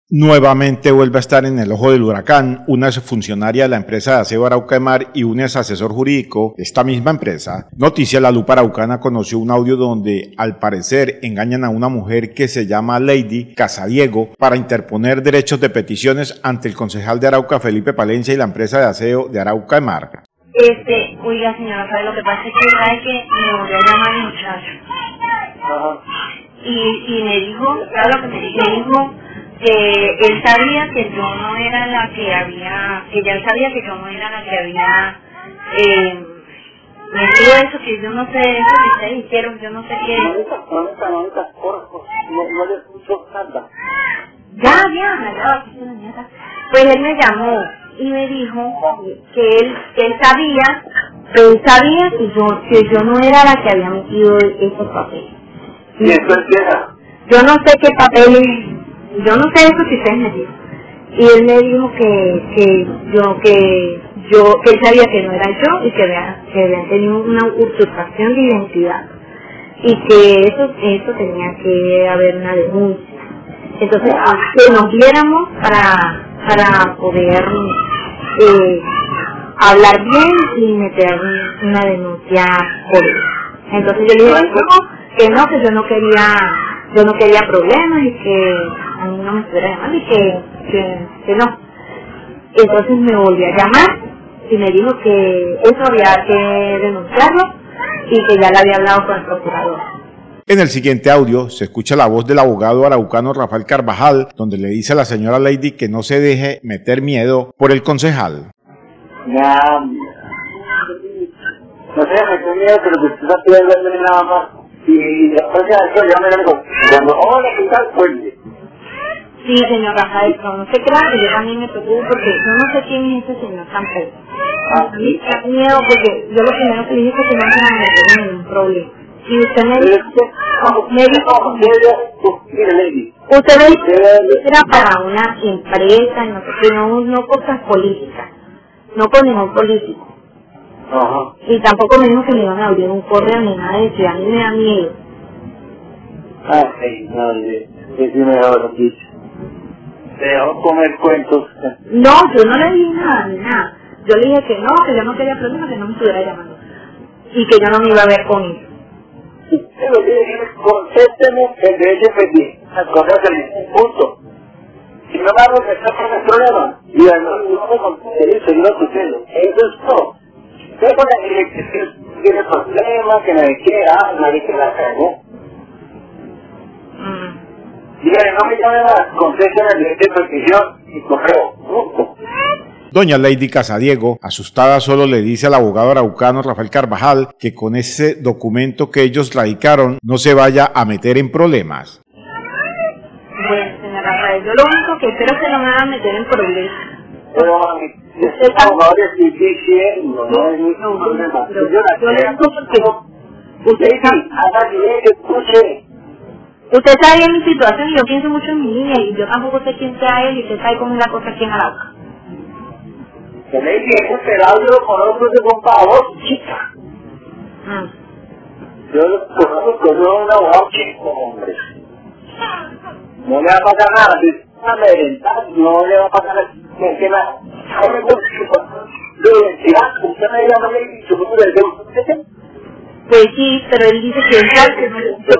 Nuevamente vuelve a estar en el ojo del huracán una exfuncionaria de la empresa de aseo Arauca Mar y un ex asesor jurídico de esta misma empresa. Noticia La Lupa Araucana conoció un audio donde al parecer engañan a una mujer que se llama Lady Casadiego para interponer derechos de peticiones ante el concejal de Arauca Felipe Palencia y la empresa de aseo de Arauca Mar. Oiga señora, ¿sabe lo que pasa? Es que me volvió a llamar el muchacho. Y me dijo, ¿sabe lo que me dijo? Me dijo que él sabía que yo no era la que había, que ya él sabía que yo no era la que había metido eso, que yo no sé, eso que ustedes hicieron, yo no sé qué. No le puso nada. Ya. Pues él me llamó y me dijo que él sabía que yo no era la que había metido esos papeles. ¿Y eso era? Yo no sé qué papeles, yo no sé eso que ustedes me dijeron. Y él me dijo que él sabía que no era yo y que habían tenido una usurpación de identidad y que eso tenía que haber una denuncia. Entonces, que nos viéramos para poder hablar bien y meter una denuncia por él. Entonces yo le dije que yo no quería problemas y que a mí no me estuviera llamando y que no. Entonces me volvió a llamar y me dijo que eso había que denunciarlo y que ya le había hablado con el procurador. En el siguiente audio se escucha la voz del abogado araucano Rafael Carvajal, donde le dice a la señora Lady que no se deje meter miedo por el concejal. Ya, no sé, me tengo miedo, pero que usted está pidiendo nada más. Y después de eso ya me digo, cuando, hola, ¿qué tal? Pues. Sí, señor Rafael, pero no se crea que yo también me preocupo porque yo no sé quién es ese señor tampoco. A mí me da miedo porque yo lo primero que le dije es que no me van a meter en ningún problema. Y usted me dijo que era para una empresa, no sé qué, no cosas políticas, no con ningún político. Ajá. Y tampoco me dijo que me iban a abrir un correo ni nada de eso, a mí me da miedo. Ay, madre, es mejor dicho. Te dejó comer cuentos. No, yo no le dije nada, ni nada. Yo le dije que yo no quería problemas, que no me estuviera llamando. Y que yo no me iba a ver con él. Pero contésteme el derecho pendiente. Al correo que le punto. Si no me hago que está con el problema, y no me contesté eso, yo lo sucede. Eso es todo. Usted con la dirección tiene problemas, que nadie quiere, nadie que la cagó. Dígale, no me llamen más, contésteme el derecho de petición y correo. Punto. Doña Lady Casadiego, asustada, solo le dice al abogado araucano Rafael Carvajal que con ese documento que ellos radicaron no se vaya a meter en problemas. Bueno, señor Rafael, yo lo único que espero es que no me hagan meter en problemas. Pero usted está diciendo, no es mi problema. Yo le digo porque usted sabe bien mi situación y yo pienso mucho en mi niña y yo tampoco sé quién sea él y usted sabe cómo es la cosa aquí en Arauca. Tenéis que esperarlo con otros de un favor, chica. Yo lo conozco, yo soy un abogado chico, hombre. No le va a pasar nada, si es una merendad, no le va a pasar nada. No me gusta su identidad, usted me llama y su número de teléfono. Pues sí, pero él dice que él sabe que no le gusta.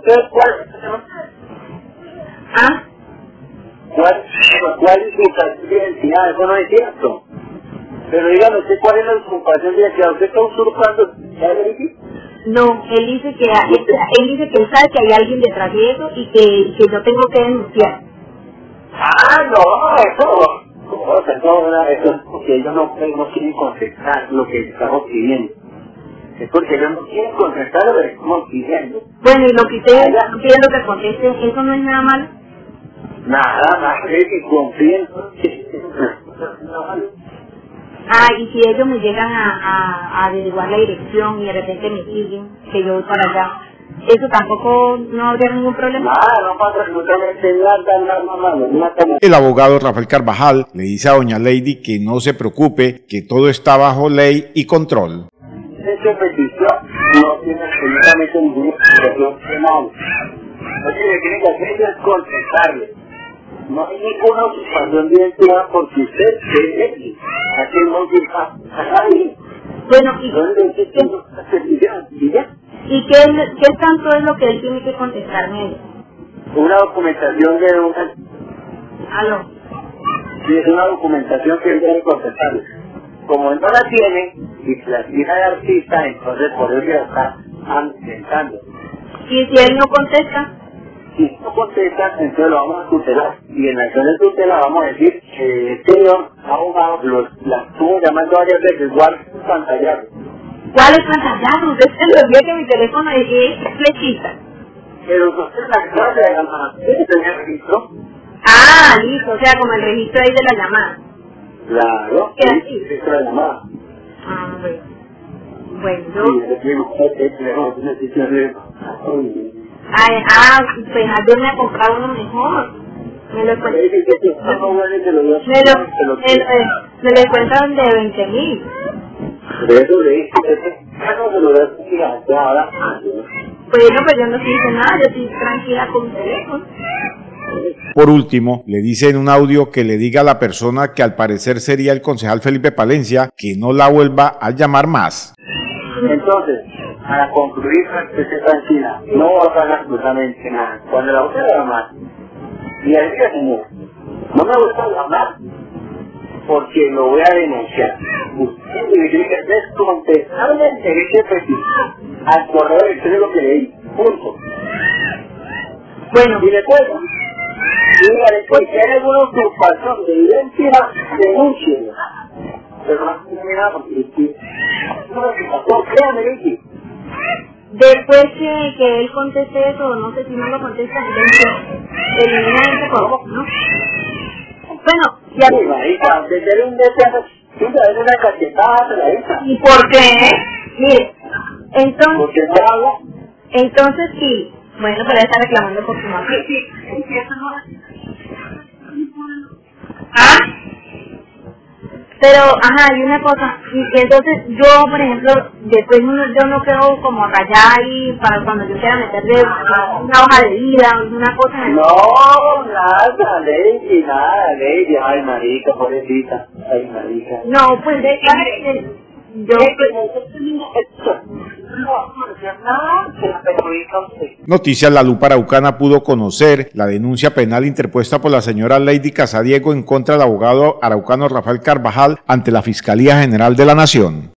¿Cuál es su identidad? Eso no es cierto. Pero dígame, ¿usted cuál es la usurpación de identidad? ¿Usted está usurpando? No, él dice que él sabe que hay alguien detrás de eso y que yo tengo que denunciar. No, eso es porque ellos no quieren contestar lo que estamos pidiendo. Es porque ellos no quieren contestar lo que estamos pidiendo. Bueno, y lo que ustedes están pidiendo que contesten, ¿eso no es nada malo? Nada más que confíen. Y si ellos me llegan a averiguar la dirección y de repente me siguen, que yo voy para allá, ¿eso tampoco no habría ningún problema? No pasa absolutamente nada. El abogado Rafael Carvajal le dice a doña Lady que no se preocupe, que todo está bajo ley y control. Esa petición no tiene absolutamente ninguna expresión penal. Lo que tiene que hacer es contestarle. No hay ninguna usurpación de identidad porque usted es X. Aquí no usurpa a nadie. Bueno, ¿y qué tanto es lo que él tiene que contestarme? Una documentación de una... ¿Aló? Sí, es una documentación que él debe contestarle. Como él no la tiene, y se la tiene de artista, entonces por eso ya está intentando. ¿Y si él no contesta? Si no contesta, entonces lo vamos a tutelar. Y en la acción de tutela vamos a decir que el señor abogado la estuvo llamando varias veces, guarda un pantallazo. ¿Cuál es pantallazo? Usted se lo envía que mi teléfono es flechita. Pero usted la clase de llamada, ¿usted tenía registro? Ah, listo, o sea, como el registro ahí de la llamada. Claro, ¿Qué sí, así? registro de llamada. Ah, bueno. Bueno, yo... pues ayúdame a comprar uno mejor. Me lo encuentran de 20.000. De eso le dije, no se lo da ahora. Bueno, pues yo no hice nada, yo estoy tranquila con mi teléfono. Por último, le dice en un audio que le diga a la persona que al parecer sería el concejal Felipe Palencia que no la vuelva a llamar más. Entonces, para concluir, esté tranquila, no va a pagar absolutamente nada. Cuando la usted la llamar, y al día señor, no me gusta llamar porque lo voy a denunciar. Usted tiene que contestarle el derecho de petición al correo electrónico que le di. Punto. Bueno, y después, dígale, pues si hay alguna usurpación de identidad, denúnciela. Pero no tiene nada porque no, créame, Vicky. Después que él conteste eso, no sé si no lo contesta, elimina ese correo, ¿no? Bueno, ya... Sí, marica, desde un deseo, tú sabes una cachetada de la hija. ¿Y por qué? Mire, entonces... Porque no habla. Entonces sí, bueno, pero está reclamando por su mamá. ¿Ah? Pero, ajá, y una cosa, y entonces yo, por ejemplo, después yo no quedo como rayada ahí para cuando yo quiera meterle una hoja de vida, una cosa. No, nada, Lady, Lady, ay marica, pobrecita, ay marica. No, pues yo Noticias La Lupa Araucana pudo conocer la denuncia penal interpuesta por la señora Lady Casadiego en contra del abogado araucano Rafael Carvajal ante la Fiscalía General de la Nación.